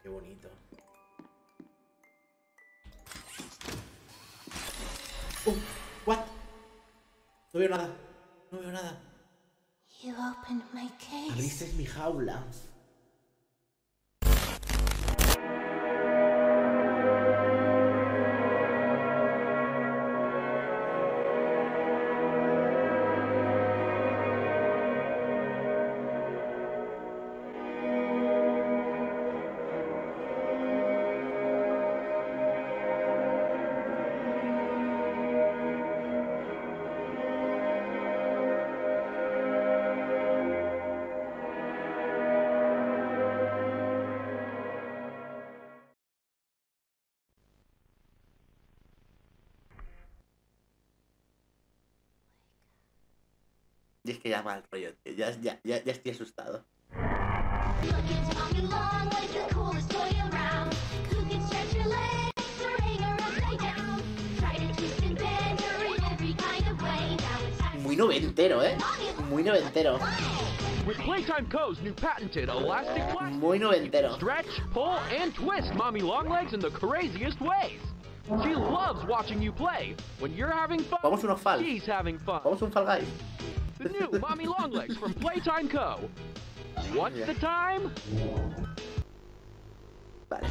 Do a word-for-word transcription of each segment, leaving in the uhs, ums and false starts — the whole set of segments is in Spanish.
Qué bonito. Uh, what? No veo nada. No veo nada. Abriste mi jaula. Y es que ya va el rollo, tío. Ya, ya, ya, ya estoy asustado. Muy noventero, ¿eh? Muy noventero. With Playtime Co.'s new patented elastic plastic, Muy noventero. stretch, pull, and twist Mommy Longlegs in the craziest ways. She loves watching you play. When you're having fun, Vamos unos Fall. she's having fun. Vamos un Fall Guys. The new Mommy Longlegs from Playtime Co. What's the time? Vale.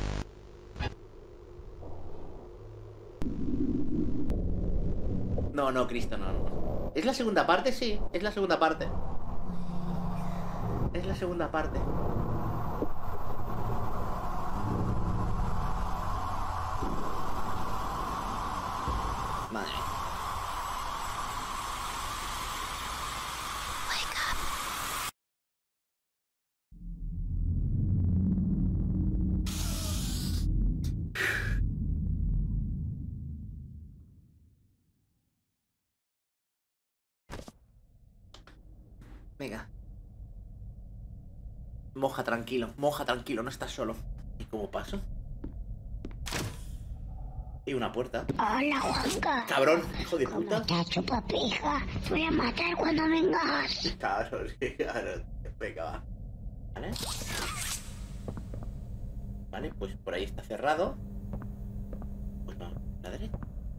No, no, Cristo, no, no. ¿Es la segunda parte? Sí, es la segunda parte. Es la segunda parte. Madre. Venga. Moja tranquilo, moja tranquilo, no estás solo. ¿Y cómo paso? Y una puerta. Hola, Juanca. Cabrón, hijo de puta. ¿Cómo estás, chupapija? Te voy a matar cuando vengas. Claro, sí, claro. Venga, va. ¿Vale? Vale, pues por ahí está cerrado. Pues vamos, a la derecha.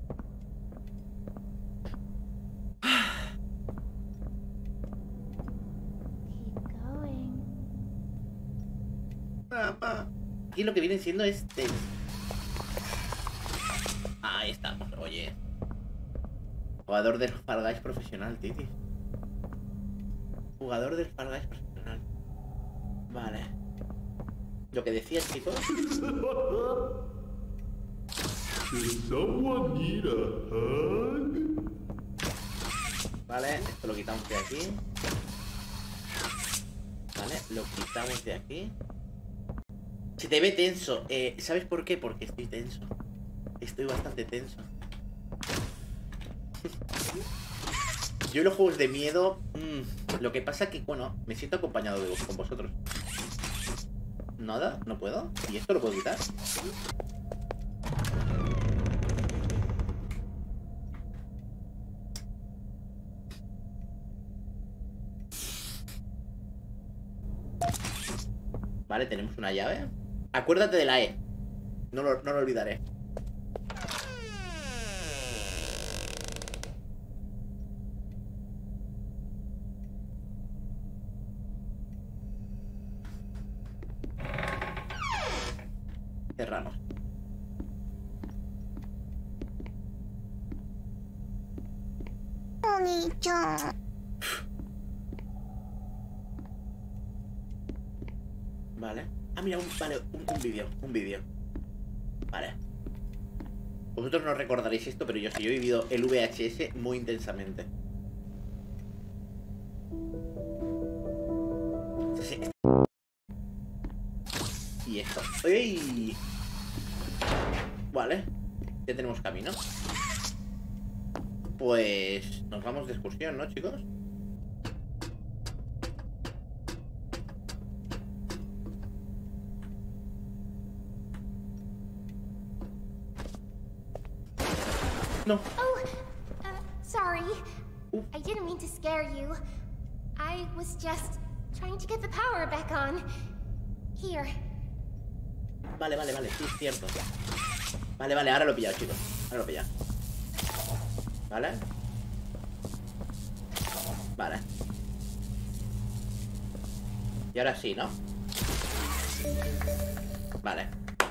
Aquí lo que viene siendo es tenso. Ahí estamos, oye. Jugador del Fall Guys profesional, Titi. Jugador del Fall Guys profesional. Vale. Lo que decías, chicos. Vale, esto lo quitamos de aquí. Vale, lo quitamos de aquí. Se te ve tenso. Eh, ¿Sabes por qué? Porque estoy tenso. Estoy bastante tenso. Yo en los juegos de miedo... Mmm, lo que pasa que, bueno, me siento acompañado de vos, con vosotros. ¿Nada? ¿No puedo? ¿Y esto lo puedo quitar? Vale, tenemos una llave. Acuérdate de la E. No lo, no lo olvidaré. Cerramos. Bonito. Vale. Ah, mira, un, vale, un, un vídeo, un vídeo. Vale. Vosotros no recordaréis esto, pero yo sí, yo he vivido el V H S muy intensamente. Sí, sí. Y esto. ¡Ey! Vale. Ya tenemos camino. Pues nos vamos de excursión, ¿no, chicos? No. Oh, uh, sorry. I didn't mean to scare you. I was just trying to get the power back on. Here. Vale, vale, vale, sí, es cierto. Vale, vale, ahora lo he pillado, chicos. Ahora lo he pillado. Vale. Vale. Y ahora sí, ¿no? Vale.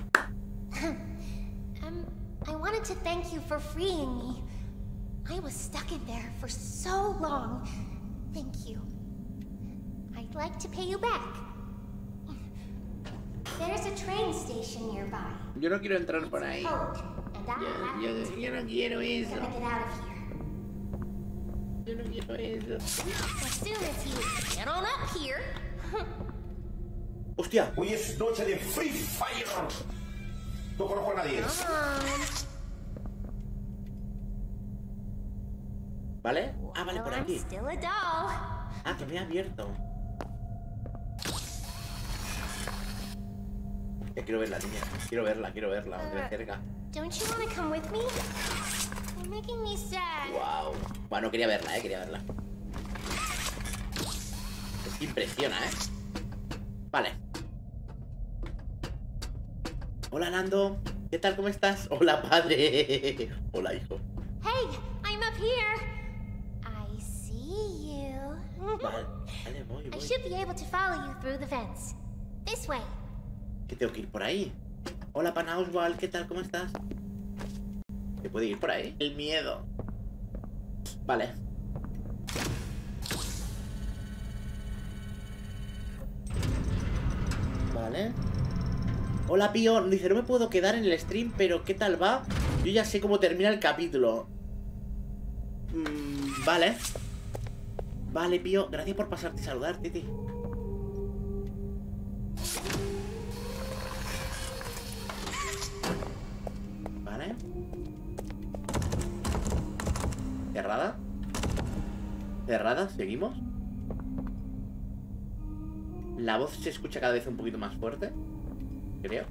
Um, I wanted to thank you for freeing me. I was stuck in there for so long. Thank you. I'd like to pay you back. There's a train station nearby. Yo no quiero entrar por ahí. Code, and I Yo, have yo, to yo no quiero eso. get out of here. Yo no quiero eso. As soon as you get on up here. ¡Hostia! Hoy es noche de Free Fire. No conozco a nadie. ¿Vale? Ah, vale, por Well, I'm aquí. still a doll. Ah, que me ha abierto. Ya quiero verla, niña. Quiero verla, quiero verla. De cerca. Don't you want to come with me? You're making me sad. Wow. Bueno, quería verla, eh. Quería verla. Es que impresiona, eh. Vale. Hola, Nando. ¿Qué tal? ¿Cómo estás? Hola, padre. Hola, hijo. Hey, I'm up here. I see you. Vale, vale, voy, I voy. should be able to follow you through the vents. This way. Que tengo que ir por ahí. Hola, pana Oswald, ¿qué tal? ¿Cómo estás? ¿Se puede ir por ahí? El miedo. Vale. Vale. Hola, Pío. Dice, no me puedo quedar en el stream, pero ¿qué tal va? Yo ya sé cómo termina el capítulo. Mm, vale. Vale, Pío. Gracias por pasarte a saludar, Titi. Vale. Cerrada. Cerrada, seguimos. La voz se escucha cada vez un poquito más fuerte, creo.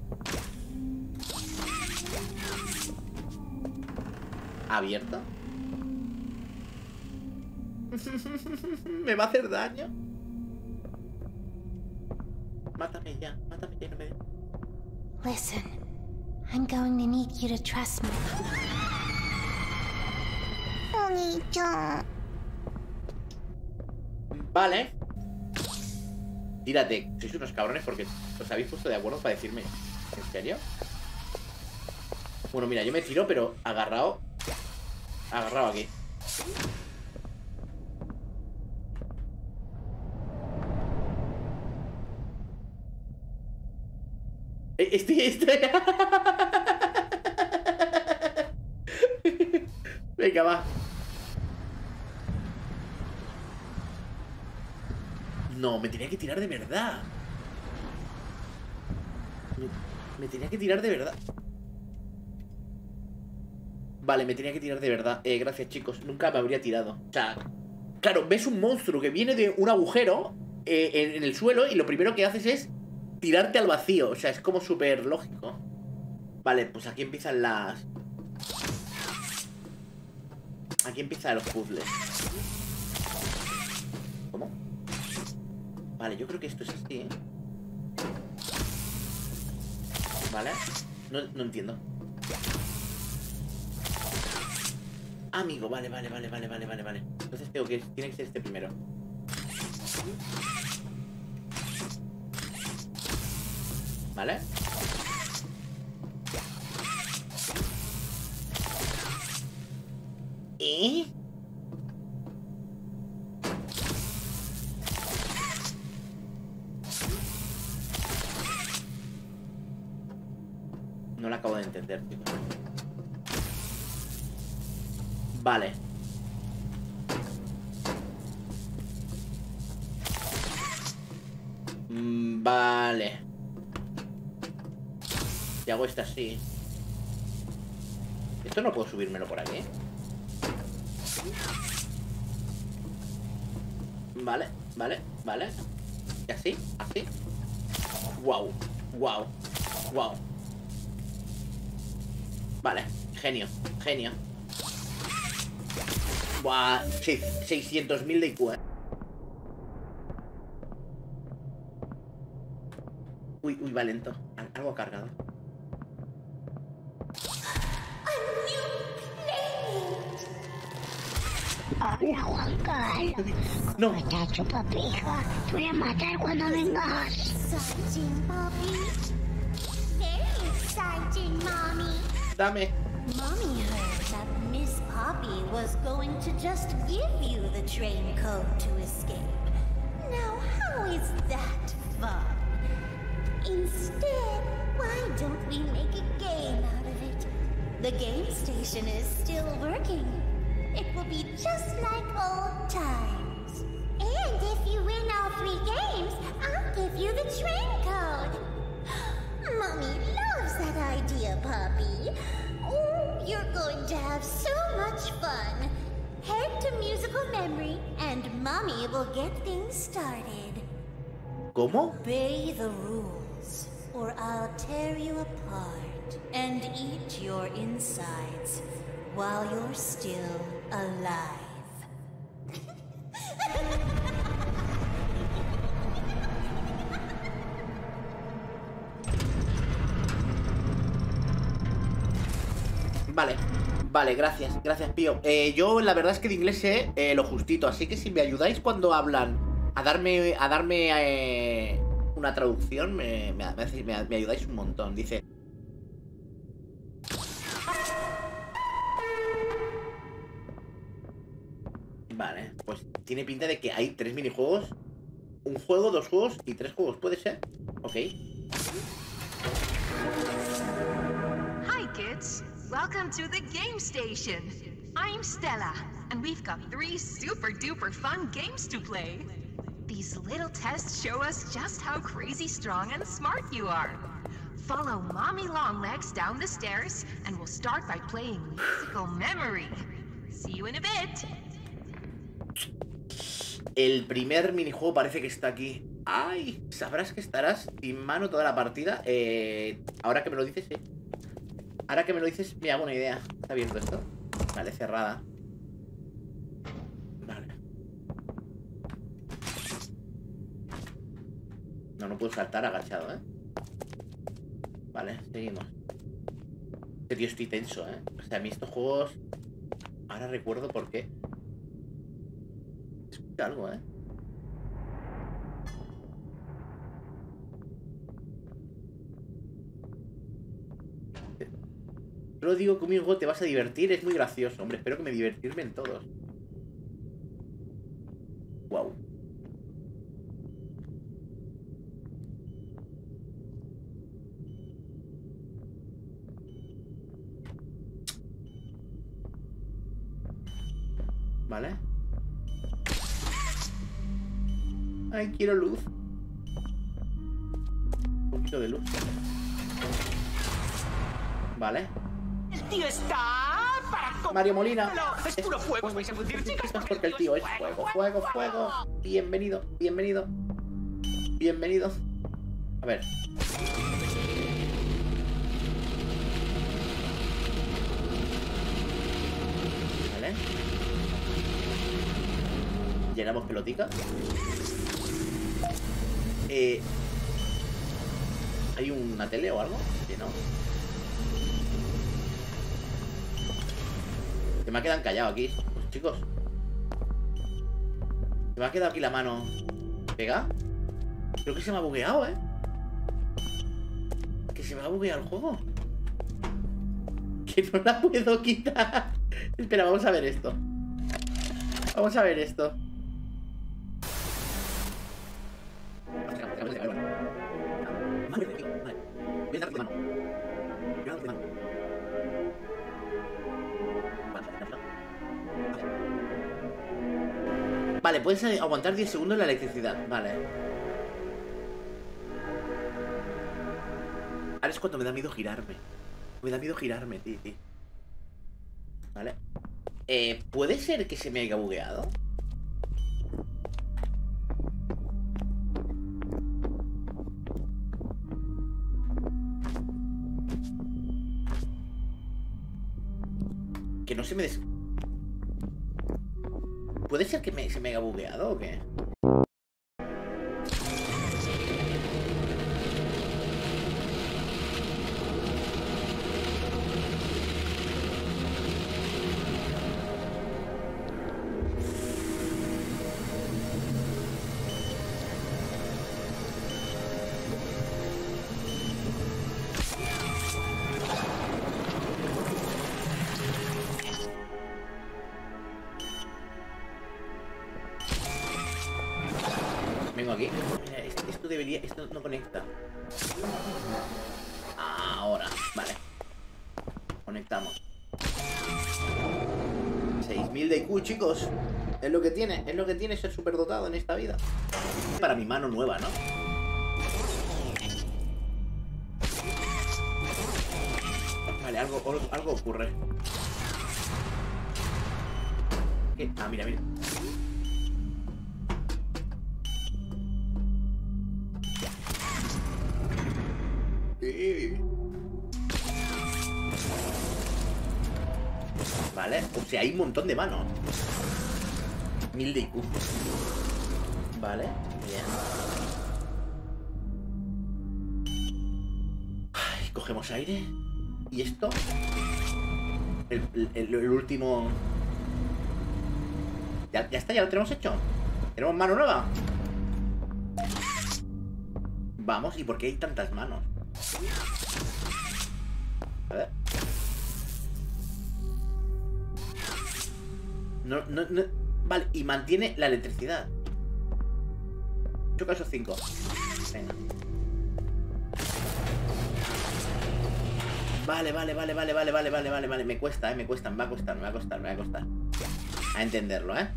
Abierta. Me va a hacer daño. Mátame ya, mátame ya, no me... Listen, I'm going to need you to trust me. お兄ちゃん。 Vale. Tírate, sois unos cabrones porque os habéis puesto de acuerdo para decirme. ¿En serio? Bueno, mira, yo me tiro, pero agarrado. Agarrado aquí. Eh, Estoy, estoy. Venga, va. No, me tenía que tirar de verdad. Me, me tenía que tirar de verdad. Vale, me tenía que tirar de verdad. Eh, gracias, chicos. Nunca me habría tirado. O sea, claro, ves un monstruo que viene de un agujero eh, en, en el suelo y lo primero que haces es tirarte al vacío. O sea, es como súper lógico. Vale, pues aquí empiezan las... Aquí empiezan los puzzles. ¿Cómo? Vale, yo creo que esto es así, ¿eh? Vale. No, no entiendo. Amigo, vale, vale, vale, vale, vale, vale, vale. Entonces tengo que... Tiene que ser este primero. Vale. ¿Y? No lo acabo de entender, chicos. Vale. Mm, vale. Si hago esta así. Esto no puedo subírmelo por aquí. Vale, vale, vale. Y así, así. Wow, wow, wow. Vale, genio, genio. Buah, seiscientos mil de I Q, ¿eh? Uy, uy, va lento. Algo cargado. Hola, Juan Carlos. No. ¿Cómo estás, chupapija? Te voy a matar cuando vengas. Exciting, Bobby. Very exciting, Mommy. Dame. Mommy heard that Miss Poppy was going to just give you the train code to escape. Now, how is that fun? Instead, why don't we make a game out of it? The game station is still working. It will be just like old times. And if you win all three games, I'll give you the train code. Mommy loves that idea, Poppy. Oh, you're going to have so much fun. Head to musical memory, and Mommy will get things started. ¿Cómo? Obey the rules, or I'll tear you apart and eat your insides while you're still alive. Vale, vale, gracias, gracias, Pío. Eh, yo la verdad es que de inglés sé eh, lo justito, así que si me ayudáis cuando hablan a darme, a darme eh, una traducción, me, me, me, me ayudáis un montón. Dice... Vale, pues tiene pinta de que hay tres minijuegos. Un juego, dos juegos y tres juegos, ¿puede ser? Ok. Hi kids, welcome to the game station. I'm Stella, and we've got three super duper fun games to play. These little tests show us just how crazy strong and smart you are. Follow Mommy Longlegs down the stairs, and we'll start by playing Musical Memory. See you in a bit. El primer minijuego parece que está aquí. Ay, sabrás que estarás sin mano toda la partida. Eh, ahora que me lo dices, sí. Ahora que me lo dices, me hago una idea. ¿Está abierto esto? Vale, cerrada. Vale. No, no puedo saltar agachado, ¿eh? Vale, seguimos. Este tío, estoy tenso, ¿eh? O sea, a mí estos juegos... Ahora recuerdo por qué. Escucha algo, ¿eh? Solo digo que conmigo te vas a divertir, es muy gracioso. Hombre, espero que me divertirme en todos. Wow. Vale. Ay, quiero luz. Un poquito de luz. Vale. El tío está para... Mario Molina. Es puro fuego, vais a fundir, chicas. Porque el tío es fuego, fuego, fuego. Bienvenido, bienvenido. Bienvenido. A ver. Vale. Llenamos pelotica. Eh, ¿Hay una tele o algo? Sí, no. Se me ha quedado callado aquí, pues, chicos. Se me ha quedado aquí la mano pegada. Creo que se me ha bugueado, ¿eh? Que se me ha bugueado el juego. Que no la puedo quitar. Espera, vamos a ver esto. Vamos a ver esto. Vale, puedes aguantar diez segundos la electricidad. Vale. Ahora es cuando me da miedo girarme. Me da miedo girarme, tío, tío. Vale. Eh, ¿puede ser que se me haya bugueado? Que no se me des... ¿Puede ser que me, se me haya bugueado o qué? debería... Esto no conecta. Ahora, vale. Conectamos. seis mil de I Q, chicos. Es lo que tiene, es lo que tiene ser superdotado en esta vida. Para mi mano nueva, ¿no? Vale, algo, algo ocurre. ¿Qué? Ah, mira, mira. Vale, o sea, hay un montón de manos. Mil de I Q. Vale, bien. Ay, cogemos aire. ¿Y esto? El, el, el último... ¿Ya, ya está, ya lo tenemos hecho. ¿Tenemos mano nueva? Vamos, ¿y por qué hay tantas manos? A ver. No, no, no. Vale, y mantiene la electricidad. ocho casos cinco. Venga. Vale, vale, vale, vale, vale, vale, vale, vale, vale. Me cuesta, eh, me cuesta, me va a costar, me va a costar, me va a costar. A entenderlo, eh.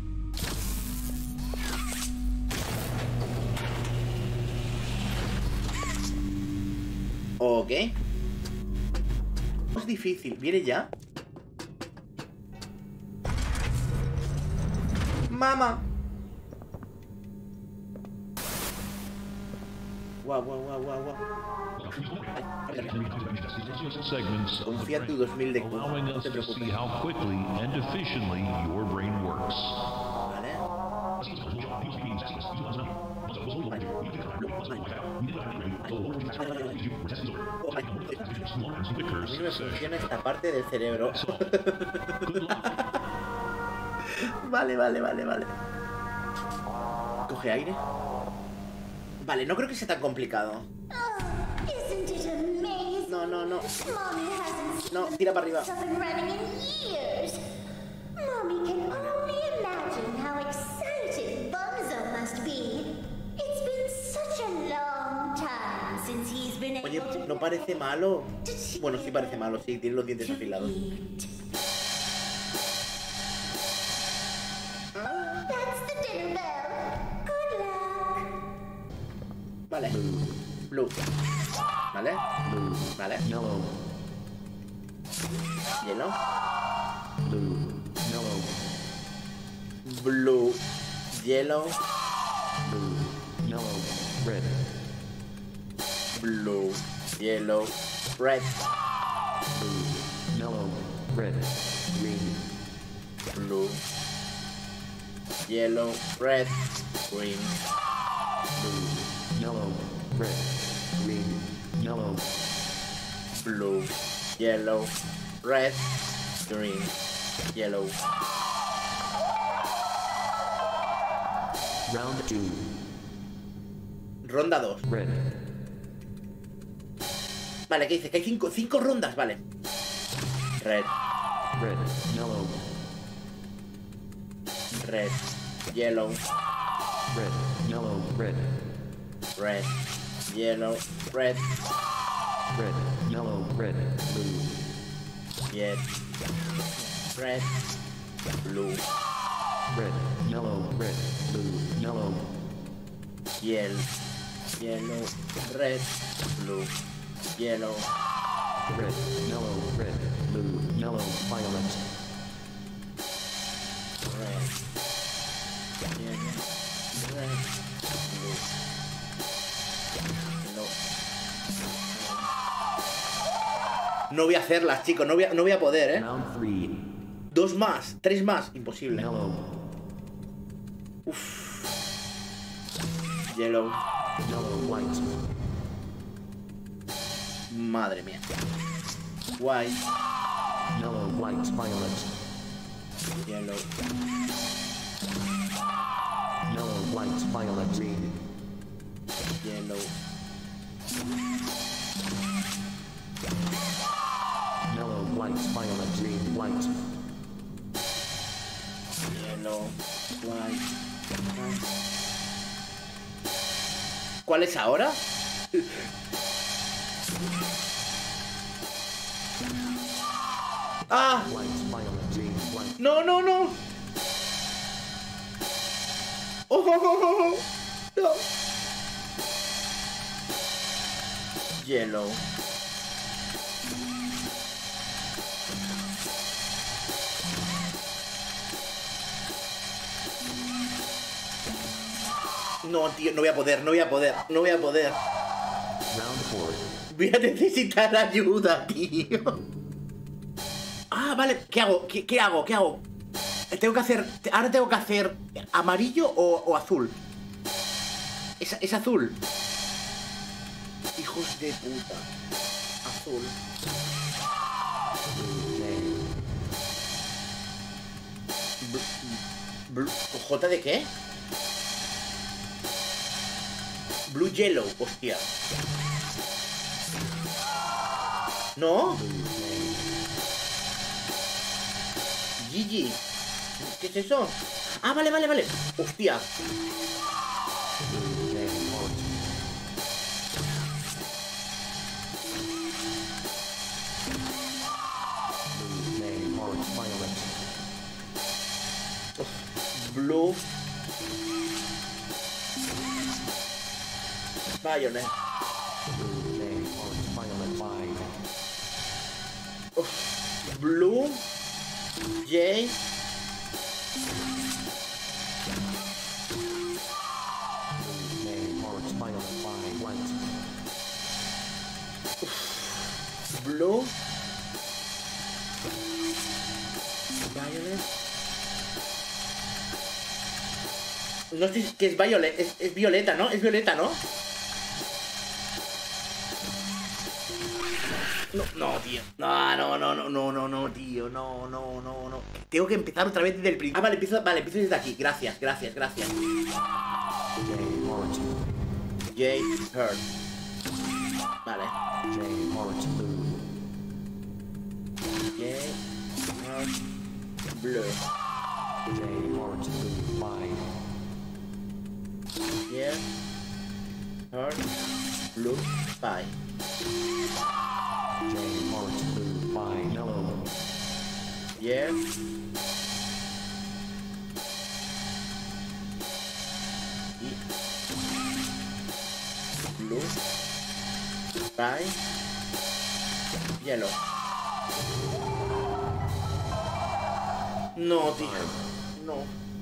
Ok. Es difícil. ¿Viene ya? ¡Mamá! Guau, guau, guau, guau, guau. Confía tu dos mil de Q. No te preocupes. A mí no me funciona esta parte del cerebro. Vale, vale, vale, vale. Coge aire. Vale, no creo que sea tan complicado. No, no, no. No, tira para arriba. Oye, no parece malo. Bueno, sí parece malo, sí, tiene los dientes afilados. Vale. Blue. Vale. Vale. Yellow. Yellow. Blue. Yellow. Yellow. Red. Blue. Yellow. Red. Blue. Yellow. Red. Green. Blue. Yellow. Red. Green. Blue. Yellow, red, green, yellow, blue, yellow, red, green, yellow. Round two. Ronda dos. Red. Vale, ¿qué dice? Que hay cinco, cinco rondas, vale. Red. Red, yellow. Red, yellow. Red, yellow, red. Red, yellow, red. Red, yellow, red, blue. Red, red, blue. Red, yellow, red, blue, yellow. Yellow, yellow, red, blue, yellow. Red, yellow, red, blue, yellow, violet. Red, yellow, red, blue. No voy a hacerlas, chicos, no voy a, no voy a poder, ¿eh? Dos más, tres más, imposible. Uf. Yellow. Yellow, white. Madre mía. White. Yellow, white, violet. Yellow. Yellow, white, violet, green. Yellow. Yellow, white, violet, green, white. Yellow, white, white. ¿Cuál es ahora? ¡Ah! ¡No, no, no! ¡Oh, oh, oh, oh! ¡No! Yellow. No, tío, no voy a poder, no voy a poder, no voy a poder. Voy a necesitar ayuda, tío. Ah, vale, ¿qué hago? ¿Qué, qué hago? ¿Qué hago? Tengo que hacer... Ahora tengo que hacer amarillo o, o azul. Es, es azul. Hijos de puta. Azul. Bl- bl- ¿J de qué? Blue Yellow, hostia. ¿No? Gigi. ¿Qué es eso? Ah, vale, vale, vale. Hostia. Blue Violet. Uf. Blue J Uf. Blue Violet. No sé qué es Violet, es, es violeta, ¿no? Es violeta, ¿no? No, no, tío. No, no, no, no, no, no, no, tío. No, no, no, no. Tengo que empezar otra vez desde el principio. Ah, vale, empiezo, vale, empiezo desde aquí. Gracias, gracias, gracias. J Hurt. Vale. J Hurt Blue. Yeah. Hurt Blue Pie. Yeah. Blue Pie. Yellow. No, tío. No.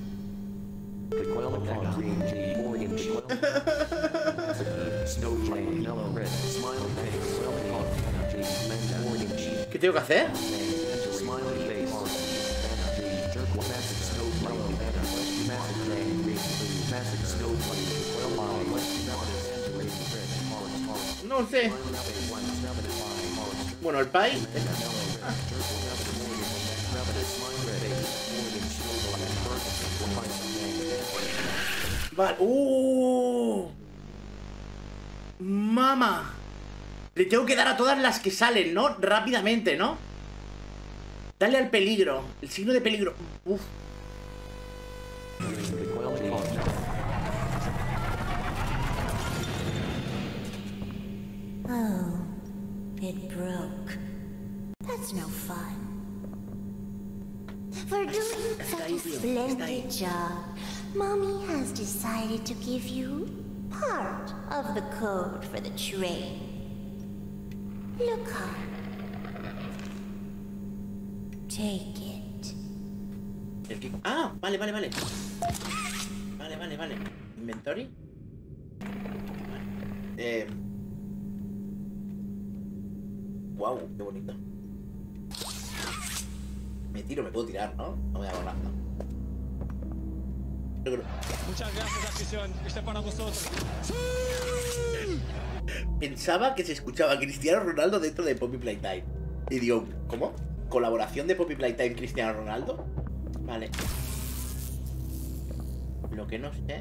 ¿Qué tengo que hacer? No sé. Bueno, el pie. Ah. Vale. ¡Uh! ¡Mama! Le tengo que dar a todas las que salen, ¿no? Rápidamente, ¿no? Dale al peligro. El signo de peligro. Uf. Oh, it broke. That's no fun. For doing such a splendid job, Mommy has decided to give you part of the code for the train. Look up. Take it. El que... Ah, vale, vale, vale. Vale, vale, vale. Inventory. Vale. Eh... Wow, qué bonito. Me tiro, me puedo tirar, ¿no? No me hago nada. Muchas gracias, afición. Este para vosotros. Pensaba que se escuchaba a Cristiano Ronaldo dentro de Poppy Playtime. Y digo, ¿cómo? ¿Colaboración de Poppy Playtime Cristiano Ronaldo? Vale. Lo que no sé...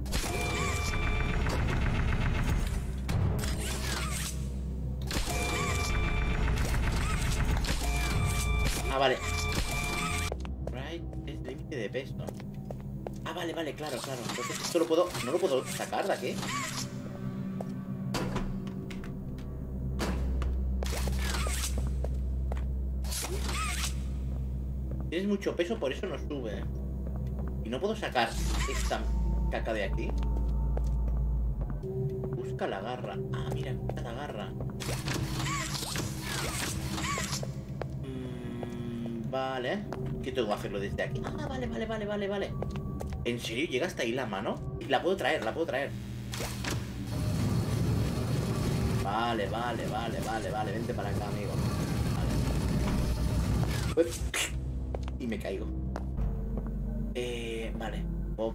Ah, vale. Right, es límite de peso. Ah, vale, vale, claro, claro. Entonces esto lo puedo... ¿No lo puedo sacar de aquí? Tienes mucho peso, por eso no sube. Y no puedo sacar esta caca de aquí. Busca la garra. Ah, mira, busca la garra. Mm, vale. ¿Qué tengo que hacerlo desde aquí? Ah, vale, vale, vale, vale, vale. ¿En serio llega hasta ahí la mano? La puedo traer, la puedo traer. Vale, vale, vale, vale, vale. Vente para acá, amigo. Vale. Y me caigo. Eh, vale. Ok.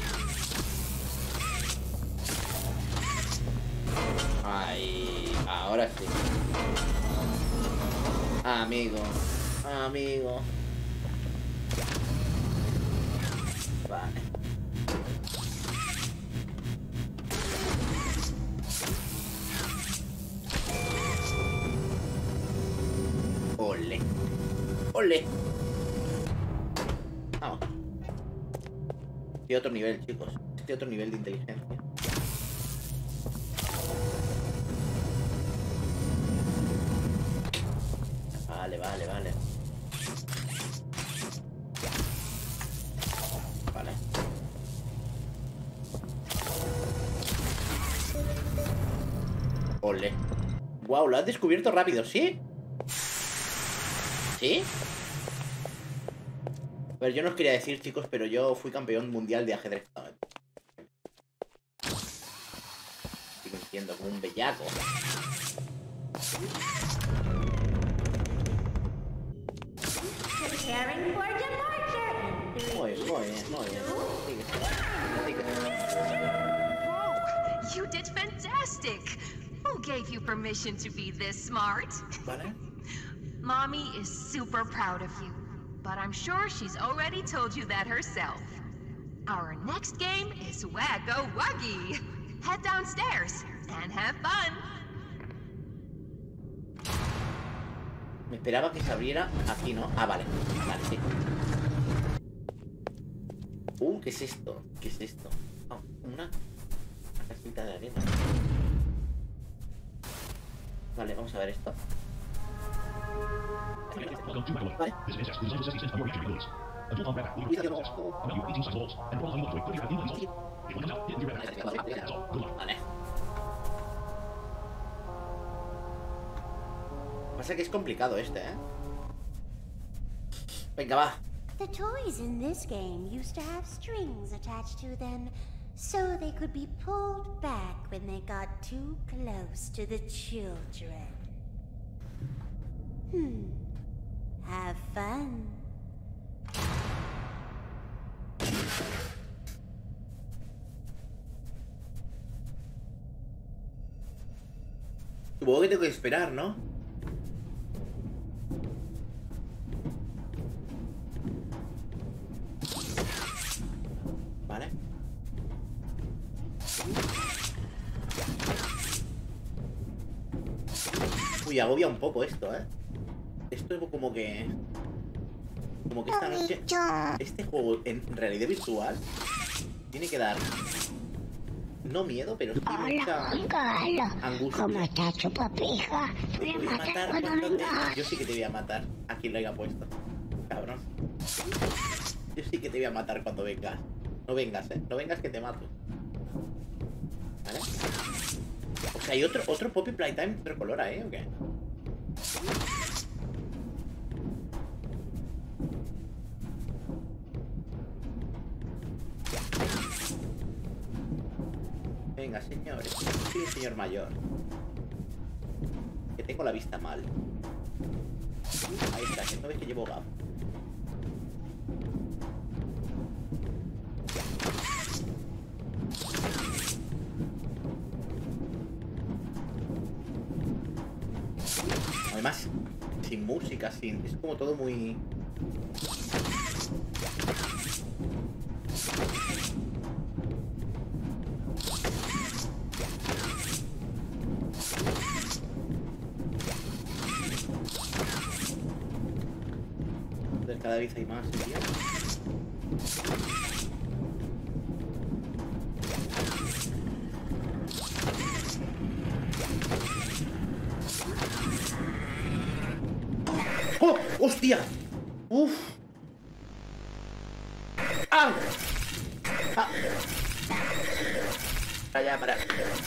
Ay, ahora sí. Amigo. Amigo. Vale. Ole. Ole. Vamos. Este otro nivel, chicos. Este otro nivel de inteligencia. Vale, vale, vale. Vale. Ole. Wow, lo has descubierto rápido, ¿sí? ¿Sí? A ver, yo no os quería decir, chicos, pero yo fui campeón mundial de ajedrez. Estoy mintiendo como un bellaco. Muy bien, muy bien, muy bien. Whoa, you did fantastic. Who gave you permission to be this smart? Vale. Mommy is super proud of you, but I'm sure she's already told you that herself. Our next game is Waggo Wuggy. Head downstairs and have fun. Me esperaba que se abriera aquí, ¿no? Ah, vale. Vale, sí. Uh, ¿qué es esto? ¿Qué es esto? Oh, una... una casita de arena. Vale, vamos a ver esto. Vale. Vale. Pasa que es complicado este, ¿eh? Venga, va. The toys in this game used to have strings attached to them, so they could be pulled back when they got too close to the children. Hmm. Have fun. Supongo que tengo que esperar, ¿no? Vale. Uy, agobia un poco esto, ¿eh? Esto es como que... Como que esta noche... Este juego en realidad virtual tiene que dar... No miedo, pero sí mucha angustia. ¿Cómo estás, chupapija? Te voy a matar cuando vengas. Yo sí que te voy a matar. A quien lo haya puesto. Cabrón. Yo sí que te voy a matar cuando vengas. No vengas, eh. No vengas que te mato. ¿Vale? O sea, hay otro, otro Poppy Playtime otro color, ¿eh? ¿O qué? Venga, señores. Soy un señor mayor. Que tengo la vista mal. Ahí está, que no ves que llevo gafas. Además, sin música, sin... Es como todo muy... Cada vez hay más, tío. ¡Oh! ¡Hostia! ¡Uf! ¡Ah! ¡Ah! Para allá, para.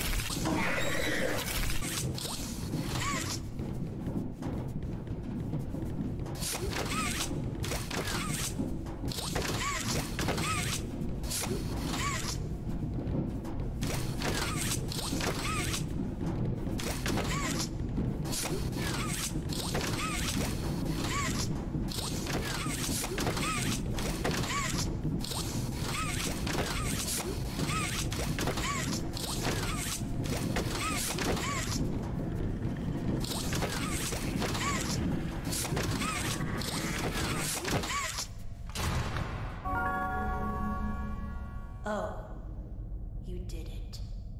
Oh, you did it.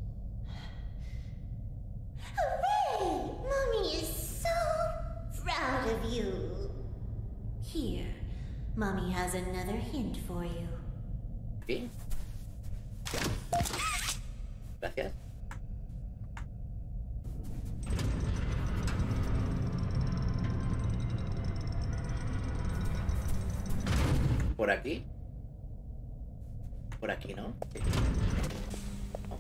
Hooray! Mommy is so proud of you. Here, Mommy has another hint for you. ¿Sí? Gracias. ¿Por aquí? Por aquí, ¿no? Sí. No.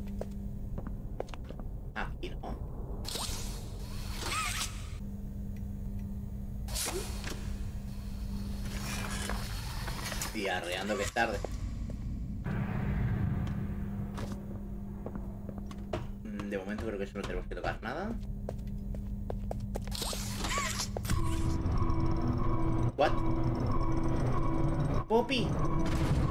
Aquí no. Y arreando que es tarde. De momento creo que eso no tenemos que tocar nada. What? Poppy.